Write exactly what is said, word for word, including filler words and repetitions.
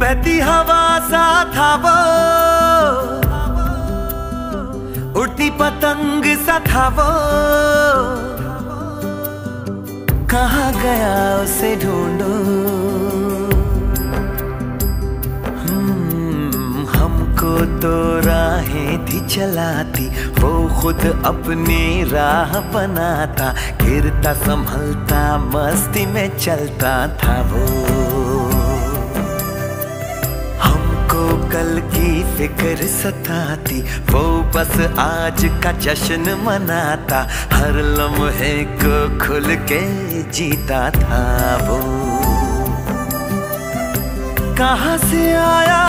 बहती हवा सा था वो, उड़ती पतंग सा था वो, कहाँ गया उसे ढूंढो। हम्म, हमको तो राहें थी चलाती, वो खुद अपनी राह बनाता, गिरता संभलता मस्ती में चलता था वो। कल की फिक्र सताती, वो बस आज का जश्न मनाता, हर लम्हे को खुल के जीता था वो। कहाँ से आया